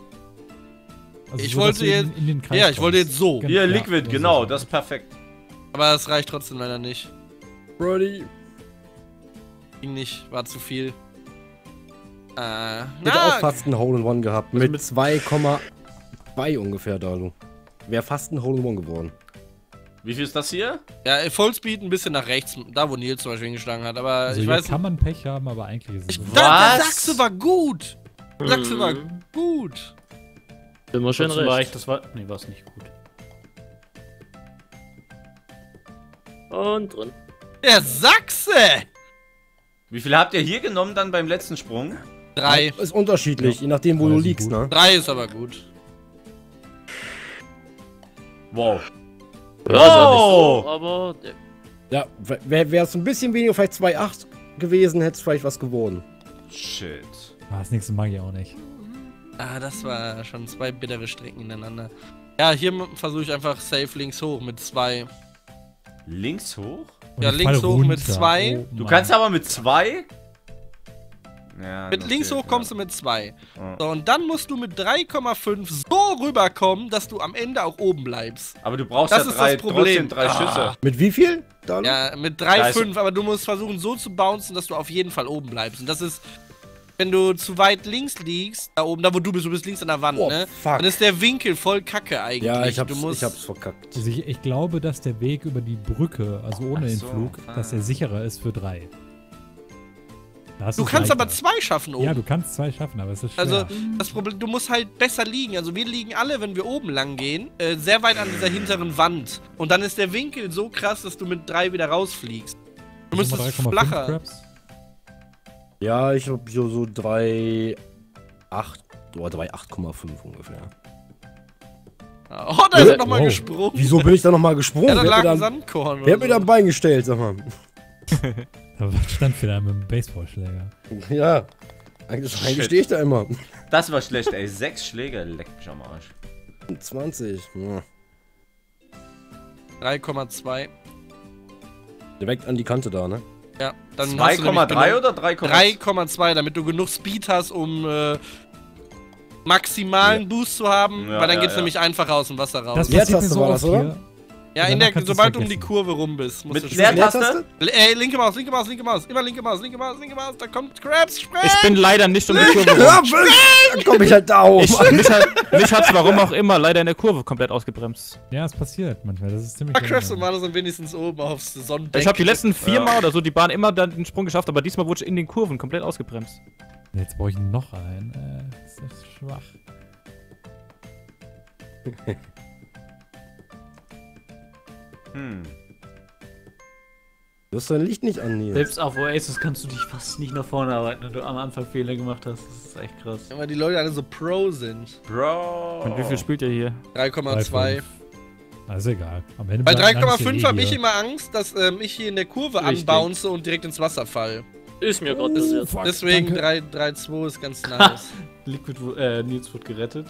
S3: Also
S1: Ich
S3: so,
S1: wollte
S3: dass du
S1: jetzt-
S3: in den Kreis
S1: Ja, ich wollte
S3: kommst.
S1: jetzt so.
S3: Gen-
S2: Hier,
S3: ja,
S2: Liquid,
S3: so
S2: genau,
S3: ist es.
S2: das ist perfekt.
S1: Aber es reicht trotzdem leider nicht.
S5: Brody.
S1: Ging nicht, war zu viel.
S5: Ich hätte auch fast einen Hole in One gehabt. Mit 2,2 ungefähr, Dalu. Wäre fast ein Hole in One geworden.
S2: Wie viel ist das hier?
S1: Ja, Vollspeed ein bisschen nach rechts, da wo Nils zum Beispiel hingeschlagen hat, aber
S3: Also
S1: ich
S3: hier
S1: weiß
S3: kann man Pech haben, aber eigentlich ist es so.
S1: Der
S2: Was?
S1: Sachse war gut! Der Sachse war gut!
S6: Immer schön
S7: Zu
S6: recht.
S7: leicht, das war. Nee, war es nicht gut.
S6: Und drin.
S1: Der Sachse!
S2: Wie viel habt ihr hier genommen dann beim letzten Sprung?
S1: 3.
S5: Ist unterschiedlich, je nachdem, wo
S3: Ja,
S5: du
S3: sind
S5: liegst,
S3: gut.
S5: ne?
S1: 3 ist aber gut.
S2: Wow.
S6: Ja, ist auch
S2: Oh!
S6: nicht so, aber
S5: Ja, wäre es ein bisschen weniger, vielleicht 2,8 gewesen, hätte es vielleicht was geworden.
S2: Shit.
S3: Ah, das nächste mag ich auch nicht.
S1: Ah, das war schon 2 bittere Strecken ineinander. Ja, hier versuche ich einfach safe links hoch mit 2.
S2: Links hoch?
S3: Und
S1: Ja,
S3: ich
S1: links
S3: fall
S1: hoch mit
S3: runter.
S1: 2.
S3: Oh,
S2: Du
S3: Mann.
S2: kannst aber mit 2? Ja,
S1: Mit
S2: okay,
S1: links hoch
S2: ja.
S1: kommst du mit 2.
S2: Ja.
S1: So, und dann musst du mit 3,5 so rüberkommen, dass du am Ende auch oben bleibst.
S2: Aber du brauchst
S1: Das
S2: ja
S1: ist das Problem.
S2: trotzdem 3 Schüsse.
S5: Mit wie viel, Dalu?
S1: Ja, mit
S2: Da ist-
S1: 3,5, aber du musst versuchen so zu bouncen, dass du auf jeden Fall oben bleibst. Und das ist wenn du zu weit links liegst, da oben, da wo du bist links an der Wand,
S5: Oh,
S1: ne?
S5: fuck.
S1: Dann ist der Winkel voll kacke eigentlich.
S5: Ja, ich
S1: Du musst-
S5: hab's verkackt.
S3: Also ich glaube, dass der Weg über die Brücke, also ohne
S2: Ach
S3: den
S2: so,
S3: Flug, dass er sicherer ist für 3.
S1: Du kannst aber 2 schaffen oben.
S3: Ja, du kannst 2 schaffen, aber es ist schwer.
S1: Also, das Problem, du musst halt besser liegen. Also, wir liegen alle, wenn wir oben lang gehen, sehr weit an dieser hinteren Wand. Und dann ist der Winkel so krass, dass du mit 3 wieder rausfliegst. Du
S3: Hast
S1: müsstest
S3: mal 3,5
S1: flacher.
S3: Crabs?
S5: Ja, ich hab hier so 3,8 oder 3,8,5 ungefähr.
S1: Oh, da ist er nochmal
S3: Wow.
S1: gesprungen.
S5: Wieso bin ich da nochmal gesprungen?
S1: Ja, da lag
S5: wer
S1: ein
S5: hat
S1: Sandkorn.
S5: mir
S1: oder
S5: da ein Bein gestellt, sag mal?
S3: Was stand für da mit dem Baseballschläger?
S5: Ja, eigentlich stehe ich da immer.
S2: Das war schlecht, ey. 6 Schläge, leck mich am Arsch.
S5: 20. Ja.
S1: 3,2.
S5: Direkt an die Kante da, ne?
S1: Ja, dann hast du nämlich
S2: 2,3 oder 3,2?
S1: 3,2, damit du genug Speed hast, um maximalen Boost zu haben,
S2: Ja,
S1: weil dann
S2: ja,
S1: geht's
S2: ja.
S1: nämlich einfacher aus dem Wasser raus.
S3: Das
S5: Jetzt
S3: passiert
S5: hast
S3: mir
S5: du
S3: so
S5: was,
S3: oft
S5: oder?
S3: hier.
S1: Ja,
S3: danach kannst du's
S1: sobald du um die
S3: vergessen.
S1: Kurve rum bist, musst
S2: Mit
S1: du
S2: Leertaste?
S1: Ey, linke Maus, linke Maus, linke Maus. Immer linke Maus, linke Maus, linke Maus. Da kommt Krabs, spring!
S4: Ich bin leider nicht um die Kurve rum.
S5: Dann komm ich halt da hoch.
S4: Mich hat's warum auch immer leider in der Kurve komplett ausgebremst.
S3: Ja, es passiert manchmal. Das ist ziemlich
S1: Krabs und
S3: langsam.
S1: Mano sind wenigstens oben aufs Sonnendeck.
S4: Ich habe die letzten 4 Mal oder so die Bahn immer dann den Sprung geschafft, aber diesmal wurde ich in den Kurven komplett ausgebremst.
S3: Jetzt brauche ich noch einen. Das ist schwach.
S5: Du hast dein Licht nicht an, Nils.
S7: Selbst auf Oasis kannst du dich fast nicht nach vorne arbeiten, wenn du am Anfang Fehler gemacht hast. Das ist echt krass.
S1: Weil die Leute alle so Pro sind.
S2: Bro.
S4: Und wie viel spielt ihr hier?
S1: 3,2.
S3: Also egal. Am Ende
S1: Bei
S3: bleibt alles
S1: 3,5 habe ich
S3: hier.
S1: immer Angst, dass ich hier in der Kurve
S7: Richtig.
S1: anbounce und direkt ins Wasser fall.
S6: Ist mir gerade passiert.
S3: Fuck,
S1: Deswegen
S3: danke.
S1: 3,2 ist ganz nice.
S7: Nils wird gerettet.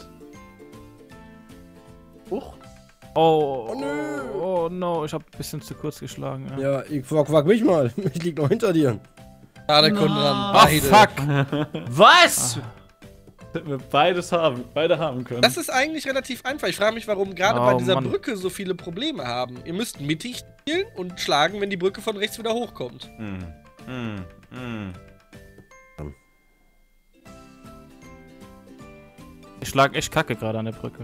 S4: Oh no, ich hab ein bisschen zu kurz geschlagen. Ja.
S5: Ja, ich frag mich mal. Ich lieg noch hinter dir.
S1: Schade, Konrad.
S4: Ah,
S1: Beide.
S4: fuck!
S2: Was?
S7: Hätten wir beide haben können.
S1: Das ist eigentlich relativ einfach. Ich frage mich, warum gerade
S4: Oh,
S1: bei dieser
S4: Mann.
S1: Brücke so viele Probleme haben. Ihr müsst mittig spielen und schlagen, wenn die Brücke von rechts wieder hochkommt.
S4: Ich schlag echt kacke gerade an der Brücke.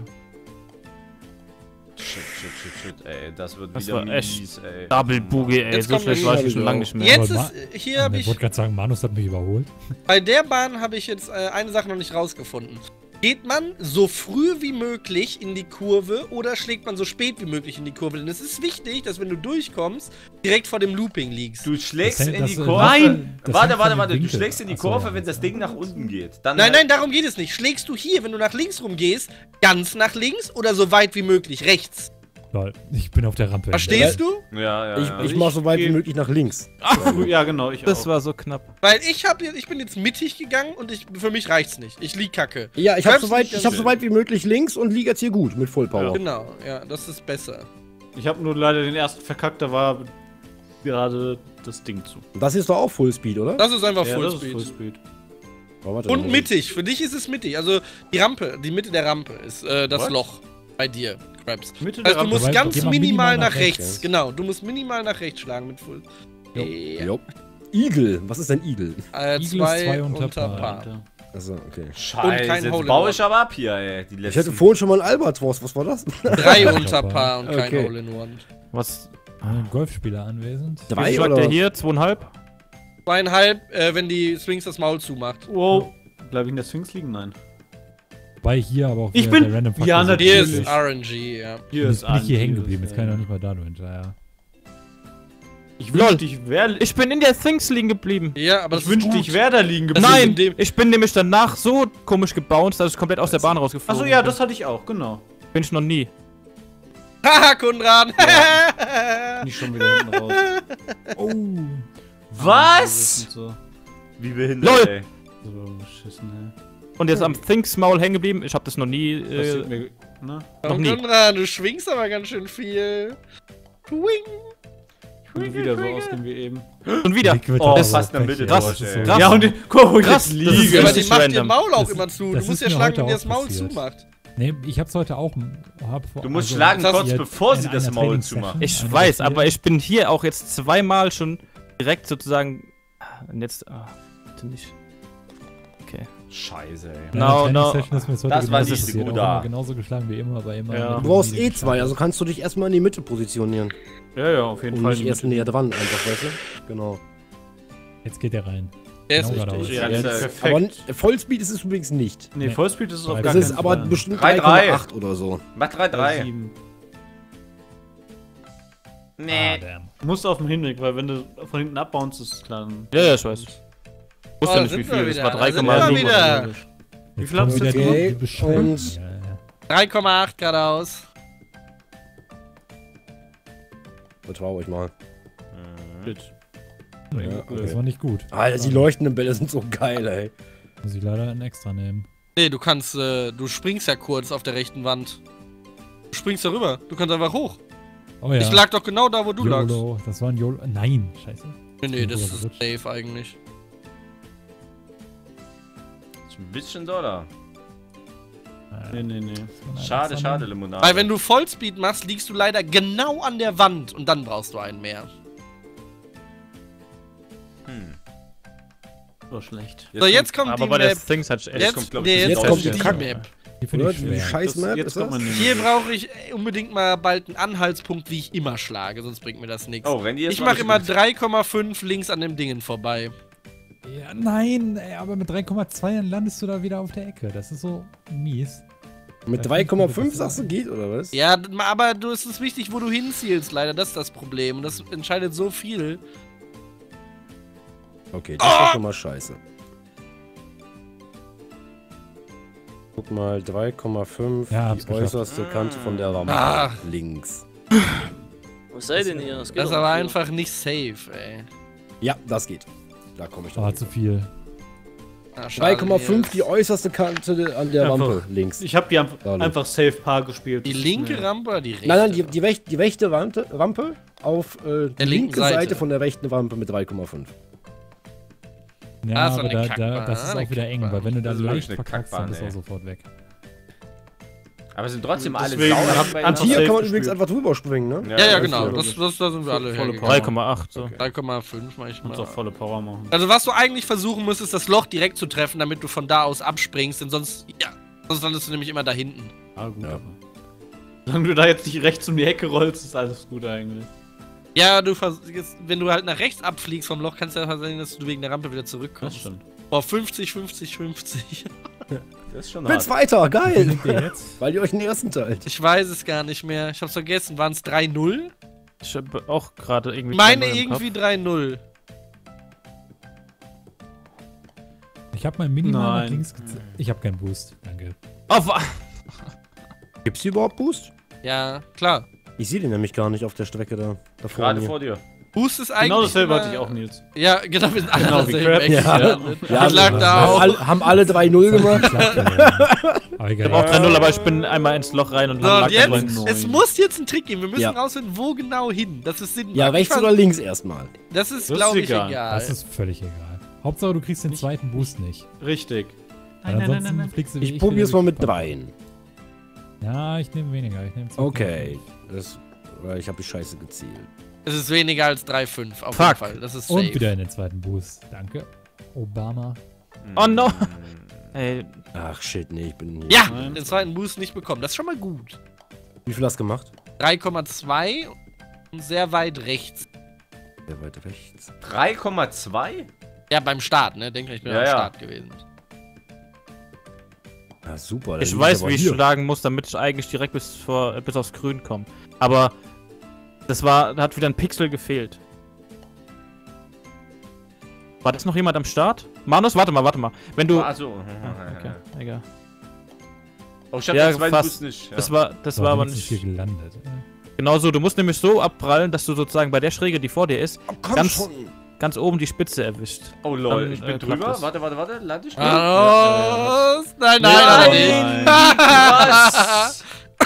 S2: Shit, ey. Das wird
S4: Das
S2: wieder
S4: war echt
S2: mies, ey.
S4: Double Boogie, ey.
S1: Jetzt
S4: So
S1: kommt
S4: schlecht
S1: der
S4: war ich
S5: Double
S4: schon lange nicht mehr.
S1: Jetzt
S3: Aber
S1: ist, hier habe
S3: Ich
S1: ich,
S3: wollte gerade sagen, Manus hat mich überholt.
S1: bei der Bahn habe ich jetzt eine Sache noch nicht rausgefunden. Geht man so früh wie möglich in die Kurve oder schlägt man so spät wie möglich in die Kurve? Denn es ist wichtig, dass wenn du durchkommst, direkt vor dem Looping liegst.
S2: Du schlägst
S3: Das-
S2: in die
S3: das-
S2: Kurve.
S3: Nein! Das hängt von
S2: Warte.
S3: dem
S2: Du
S3: Winkel.
S2: schlägst in die
S3: Ach so,
S2: Kurve,
S3: ja,
S2: wenn das Ding nach unten geht. Dann
S1: Nein, darum geht es nicht. Schlägst du hier, wenn du nach links rumgehst, ganz nach links oder so weit wie möglich rechts?
S3: Lol, ich bin auf der Rampe.
S1: Verstehst du?
S2: Ja.
S5: Ich mach so weit wie
S7: geh-
S5: möglich nach links.
S7: Ja, genau, ich
S4: Das
S7: auch.
S4: war so knapp.
S1: Weil ich bin jetzt mittig gegangen und für mich reicht's nicht. Ich lieg kacke.
S5: Ja, ich hab
S1: Crabs
S5: so
S1: nicht
S5: weit wie möglich links und lieg jetzt hier gut mit Full Power.
S1: Genau, ja, das ist besser.
S7: Ich habe nur leider den ersten verkackt, da war gerade das Ding zu.
S5: Das hier ist doch auch Full Speed, oder?
S1: Das ist einfach
S7: Ja, das ist
S1: Fullspeed.
S7: Fullspeed.
S5: Oh, warte,
S1: Und
S5: dann-
S1: mittig. Für dich ist es mittig. Also die Mitte der Rampe ist das
S2: What?
S1: Loch bei dir, Krabs.
S7: Mitte
S1: Also du
S7: Rampe.
S1: musst
S3: Aber
S1: ganz
S3: geh mal
S1: minimal nach
S3: nach
S1: rechts.
S3: rechts.
S1: Genau, du musst minimal nach rechts schlagen mit Full.
S3: Jo.
S1: Ja.
S5: Jo. Igel. Was ist denn Igel?
S3: Igel ist
S1: 2
S3: 2
S1: unter
S3: unter
S1: Paar.
S5: Achso, okay.
S2: Scheiße,
S1: kein
S2: jetzt
S1: Hole in
S2: baue
S1: One.
S2: ich aber ab hier, ey. Die
S5: Ich
S2: letzten.
S5: hatte vorhin schon mal einen Albatros. Was war das?
S1: 3 unter Paar und kein
S5: Okay.
S1: Hole in One.
S4: Was?
S3: Ein Golfspieler anwesend.
S4: Wie
S5: 3
S4: schlagt
S5: oder?
S4: der hier? 2,5?
S1: 2,5, wenn die Sphinx das Maul zumacht.
S7: Wow. Bleib ich in der Sphinx liegen? Nein.
S3: Wobei hier aber auch
S7: Ich
S3: wieder
S7: bin-
S3: der Random
S7: ja,
S3: Faktor
S1: Hier
S3: so
S1: ist
S3: ist.
S1: RNG, ja.
S7: Hier
S3: Jetzt bin ich hier
S7: Anti,
S3: hängen geblieben. Jetzt kann ich
S7: ja.
S3: noch nicht mal da durch. Ja.
S7: Ich
S4: Lol.
S7: wünschte, ich wäre
S4: Ich bin in der Things liegen geblieben.
S1: Ja, aber das
S7: ich wünschte,
S1: ist
S7: ich
S1: gut.
S7: wäre da liegen
S1: Das
S7: geblieben.
S1: ist in
S4: Nein,
S1: dem-
S4: ich bin nämlich danach so komisch gebounced, dass ich komplett aus der Bahn rausgeflogen
S7: Achso, ja,
S4: bin.
S7: das hatte ich auch, genau.
S4: Bin ich noch nie.
S1: Haha, Konrad!
S7: Nicht schon wieder hinten raus.
S3: Oh.
S2: Was?
S7: So,
S2: Wie behindert,
S4: LOL.
S2: ey.
S7: so beschissen,
S4: Und jetzt am Things Maul hängen geblieben. Ich habe das noch nie.
S7: ey. Passiert mir, ne?
S4: Noch nie.
S1: Konrad, du schwingst aber ganz schön viel. Swing!
S7: Und wieder so ausgehen wie eben.
S4: Und wieder.
S3: Liquid
S2: Oh,
S3: hat
S2: fast
S3: aber
S2: eine Mitte
S3: Pech,
S2: durch,
S3: das ist
S2: ey.
S3: so-
S4: Krass.
S7: Ja, und guck, wo ich
S4: Krass,
S7: jetzt
S4: das ist
S7: liege.
S1: Ja, aber die
S4: richtig
S1: macht ihr
S4: random.
S1: Maul auch
S3: Das-
S1: immer zu. Du
S3: das
S1: musst
S3: ist
S1: ja
S3: mir
S1: schlagen,
S3: heute
S1: wenn die
S3: auch
S1: das Maul
S3: passiert.
S1: zumacht.
S3: Nee, ich hab's heute auch.
S2: Du musst schlagen
S1: das-
S2: kurz
S3: jetzt
S2: bevor
S3: in
S2: sie das
S3: einer
S2: Maul
S3: Trainingssession.
S2: zumacht.
S4: Ich
S3: Einer
S4: weiß,
S3: der
S4: aber
S3: vier.
S4: ich bin hier auch jetzt zweimal schon direkt sozusagen. Und jetzt. Ah, bitte nicht. Okay.
S2: Scheiße, ey.
S3: Ja,
S4: No.
S2: Das war nicht so gut da.
S3: Genauso geschlagen wie immer, aber immer.
S4: Ja.
S5: Du brauchst E2, also kannst du dich erstmal in die Mitte positionieren.
S4: Ja, auf jeden
S5: Und
S4: Fall.
S5: nicht erst näher dran, einfach, weißt du? Genau.
S3: Jetzt geht er rein.
S1: Der ist
S3: Genau
S1: richtig.
S3: geradeaus.
S2: Ja,
S4: Perfekt.
S5: Aber Vollspeed ist es übrigens nicht.
S4: Nee, Vollspeed ist es auf
S3: Das
S4: gar
S5: Das
S4: keinen
S5: ist aber
S4: Fall.
S5: bestimmt
S2: 3,3.
S5: 3,8 oder so.
S2: Mach 3-3.
S4: 7.
S3: Ah, damn.
S7: Du musst auf dem Hinweg, weil wenn du von hinten abbounst, ist es klar.
S4: Ja, ich weiß. Ich
S1: Oh,
S4: wusste
S1: da
S4: nicht, wie
S1: sind wir
S4: viel. Das war
S1: wieder. Da sind wir
S4: 3,7.
S1: wieder.
S4: oder so. Wie
S3: Jetzt
S4: viel hast du
S3: kommen
S4: jetzt
S3: wieder
S5: Okay,
S3: die Beschwerden.
S5: und-
S3: Ja, ja.
S1: 3,8 geradeaus.
S5: Vertrau euch mal.
S7: Shit.
S5: Ja,
S3: Das
S5: okay.
S3: war nicht gut.
S5: Alter, die leuchtenden Bälle sind so geil, ey.
S3: Muss ich leider einen extra nehmen.
S1: Nee, du kannst, du springst ja kurz auf der rechten Wand. Du springst da rüber. Du kannst einfach hoch.
S3: Oh ja.
S1: Ich lag doch genau da, wo du lagst.
S3: YOLO. Das war ein YOLO. Nein, scheiße.
S1: Nee, das ist
S3: Gerutscht.
S1: safe eigentlich.
S2: Ist ein bisschen doller.
S7: Nee.
S3: Das war ein
S2: Schade,
S3: extra
S2: schade,
S3: nehmen.
S2: Limonade.
S1: Weil wenn du Vollspeed machst, liegst du leider genau an der Wand und dann brauchst du einen mehr.
S7: War schlecht.
S1: So, jetzt kommt
S4: Aber
S1: die
S4: bei der
S1: Map.
S4: Things hat echt.
S1: Jetzt,
S2: kommt, glaub ich,
S1: nee,
S2: das
S1: jetzt
S5: jetzt
S1: kommt
S5: kommt
S1: die
S5: die Kack-
S1: Map.
S3: Die finde ich
S5: Die
S3: schwer.
S5: Scheiß-Map
S7: Jetzt
S5: ist
S7: kommt
S5: das?
S7: man
S1: Hier brauche ich unbedingt mal bald einen Anhaltspunkt, wie ich immer schlage, sonst bringt mir das nichts.
S2: Oh, Randy ist
S1: Ich
S2: mal
S1: mache immer
S2: gespielt.
S1: 3,5 links an dem Dingen vorbei.
S3: Ja, nein, ey, aber mit 3,2 dann landest du da wieder auf der Ecke. Das ist so mies.
S5: Mit
S3: Ja,
S5: 3,5 sagst du geht, oder was?
S1: Ja, aber du, es ist wichtig, wo du hinzielst, leider. Das ist das Problem. Und das entscheidet so viel.
S5: Okay, das ist schon mal scheiße. Guck mal, 3,5,
S3: Ja, hab's
S5: die
S3: geschafft.
S5: äußerste Kante von der Rampe.
S1: Ah.
S5: Links.
S6: Was seid ihr denn hier? Das geht
S1: Das ist
S6: doch
S1: aber
S6: nicht.
S1: einfach nicht safe, ey.
S5: Ja, das geht. Da komme ich
S3: Ah,
S5: noch.
S3: zu viel.
S1: Ah, schade,
S5: 3,5,
S1: Nils.
S5: die äußerste Kante an der
S7: Einfach.
S5: Rampe, links.
S7: Ich habe die
S5: Dalu.
S7: einfach Safe Par gespielt.
S1: Die
S7: Das ist
S1: linke
S7: mir-
S1: Rampe oder die rechte?
S5: Nein, die rechte Rampe auf die
S1: linken
S5: linke
S1: Seite.
S5: Seite von der rechten Rampe mit 3,5.
S3: Ja,
S1: Ah, so
S3: aber
S1: eine
S3: das
S1: Kackbahn,
S3: ist
S1: eine
S3: auch wieder eng,
S1: Kackbahn.
S3: weil wenn du da
S2: Das ist wirklich
S3: leicht
S2: eine
S3: verkackst, dann
S2: Kackbahn,
S3: bist du auch
S2: ey.
S3: sofort weg.
S2: Aber sind trotzdem alle
S7: Deswegen
S2: sauer.
S7: hab-
S2: bei
S7: einfach
S5: Hier
S7: safe
S5: kann man übrigens
S7: gespielt.
S5: einfach drüber springen, ne?
S1: Ja, ja,
S2: das
S1: genau.
S2: ist
S1: Da sind wir alle
S7: Volle
S1: hergegangen.
S7: Power.
S4: 3,8. So.
S1: 3,5
S7: Du kannst
S1: manchmal.
S7: auch volle Power machen.
S1: Also was du eigentlich versuchen musst, ist das Loch direkt zu treffen, damit du von da aus abspringst, denn sonst landest du nämlich immer da hinten.
S7: Ah, gut.
S5: Ja.
S7: Aber. Solange du da jetzt nicht rechts um die Ecke rollst, ist alles gut eigentlich.
S1: Ja, wenn du halt nach rechts abfliegst vom Loch, kann es ja sein, dass du wegen der Rampe wieder
S7: Das
S1: zurückkommst.
S7: stimmt.
S1: Boah, 50, 50, 50.
S2: Das ist schon
S5: Bin
S2: hart.
S5: Zweiter,
S3: Wie
S5: geil!
S3: liegt ihr jetzt?
S5: Weil ihr euch den ersten teilt.
S1: Ich weiß es gar nicht mehr. Ich hab's vergessen. Waren es 3-0?
S4: Ich habe auch gerade irgendwie.
S1: Meine
S4: 3-0 im
S1: irgendwie 3-0.
S3: Ich habe mein Minimal nach
S7: Nein.
S3: links gezogen. Ich habe keinen Boost. Danke.
S4: Kopf. Oh,
S5: Gibt's hier überhaupt Boost?
S1: Ja, klar.
S5: Ich sehe den nämlich gar nicht auf der Strecke da. Da
S2: Gerade
S5: vorne.
S2: vor dir.
S1: Boost ist eigentlich.
S7: Genau dasselbe
S1: immer-
S7: hatte ich auch, Nils.
S1: Ja, genau, wir sind alle
S7: Genau,
S1: an
S7: wie
S1: derselben
S7: Crab.
S1: Ecke
S5: Ja.
S1: gelandet.
S5: Ja,
S1: Ich lag da auch.
S5: Haben alle 3-0 gemacht?
S3: Aber
S4: Ich habe auch
S3: egal.
S4: 3-0, aber ich bin einmal ins Loch rein und
S1: So,
S4: lag
S1: und
S4: dann
S1: jetzt,
S4: drin.
S1: es muss jetzt einen Trick geben. Wir müssen
S5: Ja.
S1: rausfinden, wo genau hin. Das ist Sinn.
S5: Ja,
S1: macht.
S5: rechts
S1: Ich
S5: oder links erstmal.
S1: Das ist,
S7: Das ist
S1: glaube ich,
S7: egal.
S1: egal.
S3: Das ist völlig egal. Hauptsache, du kriegst den zweiten Boost nicht.
S7: Richtig.
S3: Weil ansonsten fliegst du wie
S5: Ich probier's
S3: wieder
S5: mal
S3: durch
S5: mit
S3: die
S5: 3.
S3: Ja, ich nehme weniger. Ich nehme 2,5.
S5: Okay. Weil ich habe die Scheiße gezielt.
S1: Es ist weniger als 3,5 auf
S4: Fuck.
S1: jeden Fall. Das ist safe.
S3: Und wieder in den zweiten Boost. Danke. Obama.
S4: Oh no! Ey,
S5: Ach shit, nee, ich bin hier.
S1: Ja,
S7: Nein.
S1: den zweiten Boost nicht bekommen. Das ist schon mal gut.
S5: Wie viel hast du gemacht?
S1: 3,2 und sehr weit rechts.
S5: Sehr weit rechts.
S2: 3,2?
S1: Ja, beim Start, ne? Denk ich bin
S2: Ja,
S1: am
S2: ja.
S1: Start gewesen.
S5: Ja, super. dann
S4: ich
S5: liegt
S4: weiß,
S5: aber
S4: wie ich
S5: hier.
S4: schlagen muss, damit ich eigentlich direkt bis aufs Grün komme. Aber da hat wieder ein Pixel gefehlt. War das noch jemand am Start? Manus, warte mal. Wenn du.
S2: Also.
S4: Okay, egal.
S2: Oh, ich hab
S4: Ja,
S2: den zweiten
S4: fast.
S2: Boost nicht. Ja.
S4: Das war aber
S3: wenigstens hier
S4: nicht.
S3: gelandet.
S4: Genau so, du musst nämlich so abprallen, dass du sozusagen bei der Schräge, die vor dir ist,
S5: Oh, komm
S4: ganz-
S5: schon.
S4: ganz oben die Spitze erwischt.
S2: Oh lol,
S4: Dann,
S2: ich bin
S4: klappt
S2: drüber.
S4: das.
S2: Warte, lande ich?
S1: Los! Nein,
S7: Nein.
S1: hat er nicht.
S2: Was?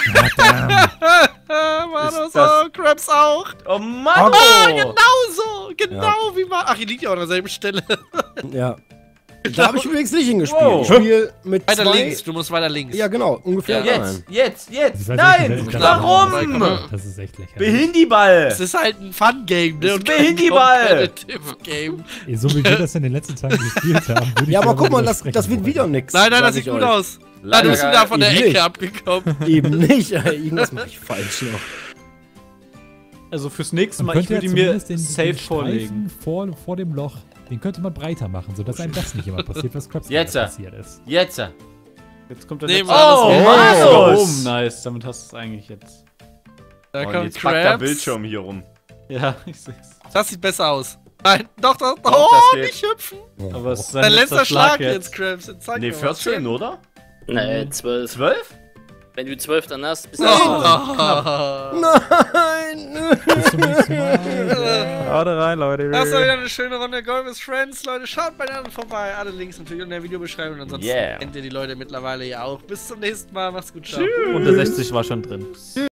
S1: War
S2: Ist
S1: das
S2: das-
S1: so? Krabs auch.
S2: Oh Mann!
S1: Genau so. Genau wie man. Ach, ihr liegt ja auch an derselben Stelle.
S5: Ja. Da habe ich übrigens nicht hingespielt.
S2: Wow.
S5: Ich spiele mit
S1: Weiter
S5: 2.
S1: links, du musst weiter links.
S5: Ja, genau, ungefähr.
S2: Jetzt!
S3: Ich weiß
S2: Nein!
S3: nicht,
S2: Warum?
S3: Das ist echt lächerlich.
S2: Behindiball!
S1: Es ist halt ein Fun-Game, ne?
S2: Das
S1: Und
S2: ist
S1: kein
S2: Behindiball.
S1: Competitive-Game.
S3: Ey, so wie wir das in den letzten Tagen gespielt haben, würde ich
S5: Ja, aber
S3: darüber
S5: guck mal, das
S3: widersprechen
S5: wird
S3: wollen.
S5: wieder nix.
S1: Nein, das
S5: sag
S1: sieht
S5: ich
S1: gut
S5: euch.
S1: aus. Da du bist wieder von der
S5: eben
S1: Ecke
S5: nicht.
S1: abgekommen.
S5: Eben nicht, irgendwas mache ich falsch noch.
S7: Also fürs nächste
S3: Man
S7: Mal, ich
S3: könnte
S7: würde
S3: ja
S7: mir
S3: zumindest den
S7: safe
S3: Streifen
S7: vorlegen.
S3: vor dem Loch, den könnte man breiter machen, sodass einem das nicht immer passiert, was Krabs
S2: Jetzt.
S3: passiert ist.
S2: Jetzt!
S7: Jetzt kommt der
S1: Nehmen
S7: letzte.
S1: wir
S2: Oh,
S1: das
S2: Mann!
S7: Oben, nice. Damit hast du es eigentlich jetzt.
S1: Da
S2: Und
S1: kommt
S2: jetzt packt der
S1: Krabs.
S2: Bildschirm hier rum.
S7: Ja, ich seh's.
S1: Das sieht besser aus. Nein, doch.
S2: das
S1: Oh,
S2: geht.
S1: nicht hüpfen.
S7: Aber es ist sein
S1: Dein letzter Schlag
S7: jetzt.
S1: jetzt, Krabs. Jetzt zeig
S2: Ne,
S1: mir was.
S2: 14, oder?
S6: Nee, 12.
S2: 12?
S6: Wenn du 12 dann hast, bist du
S1: Oh.
S5: Nein!
S3: Bis zum nächsten Mal.
S4: Haut rein, Leute.
S1: Das war wieder eine schöne Runde Golf with Friends. Leute, schaut bei den anderen vorbei. Alle Links natürlich in der Videobeschreibung. Ansonsten
S2: Yeah.
S1: kennt ihr die Leute mittlerweile ja auch. Bis zum nächsten Mal. Macht's gut. Ciao.
S4: Und der 60 war schon drin.